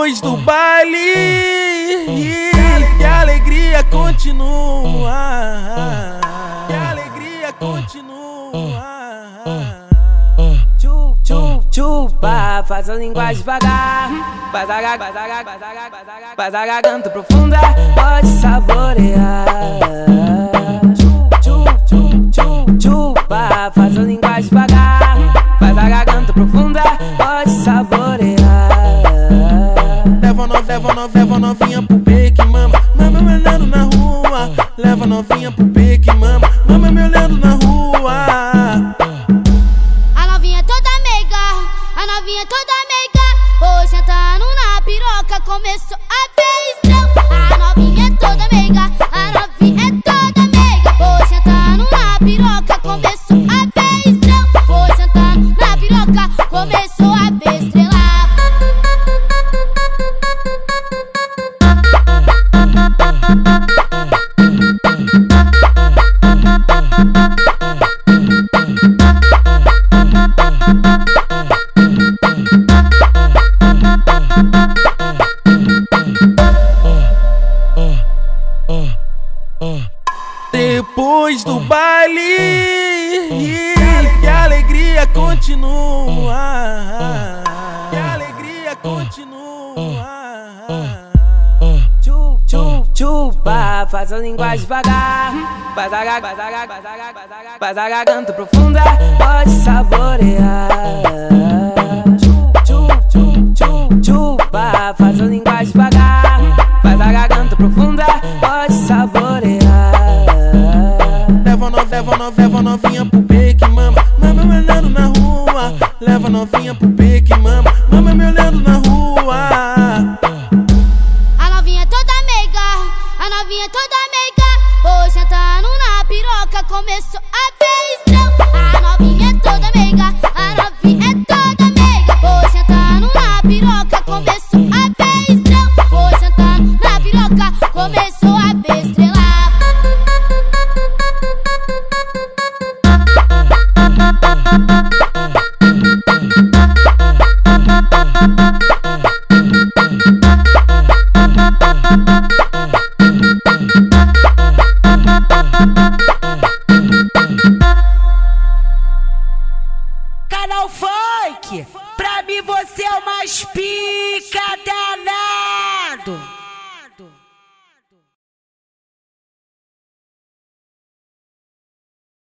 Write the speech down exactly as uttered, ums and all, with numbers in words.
Depois do baile e a alegria continua, e a alegria continua. Chup, chup, chupa, faz a linguagem devagar. Faz a garganta, faz a garganta, faz a garganta profunda, pode saborear. Chup, chup, chup, chupa, faz a linguagem devagar. Faz a garganta profunda, pode saborear. Leva novinha, leva novinha, leva novinha pro beque, mama, mama me olhando na rua. Leva novinha pro beque, mama, mama me olhando na rua. A novinha toda meiga, a novinha toda meiga, foi sentando na piroca, começou a ver estrela. A novinha toda meiga, a novinha toda meiga, foi sentando na piroca, começou a ver estrela. Foi sentando na piroca, começou a ver estrela. Depois do baile e a alegria continua, e a alegria continua. Chup, chup, chupa, faz a linguagem devagar. Faz a garganta, faz a garganta, faz a garganta profunda, pode saborear. Chup, chup, chup, chupa, faz a linguagem devagar. Faz a garganta profunda, pode saborear. Leva novinha, leva novinha, leva novinha pro beque, mama, mama me olhando na rua. Leva novinha pro beque, mama, mama me olhando na rua. A novinha toda meiga, a novinha toda meiga, foi sentando na piroca, começou a ver estrela. A novinha toda meiga, a novinha toda meiga, foi sentando na piroca, começou a ver estrela. Foi sentando na piroca, começou a ver estrela. Thank you.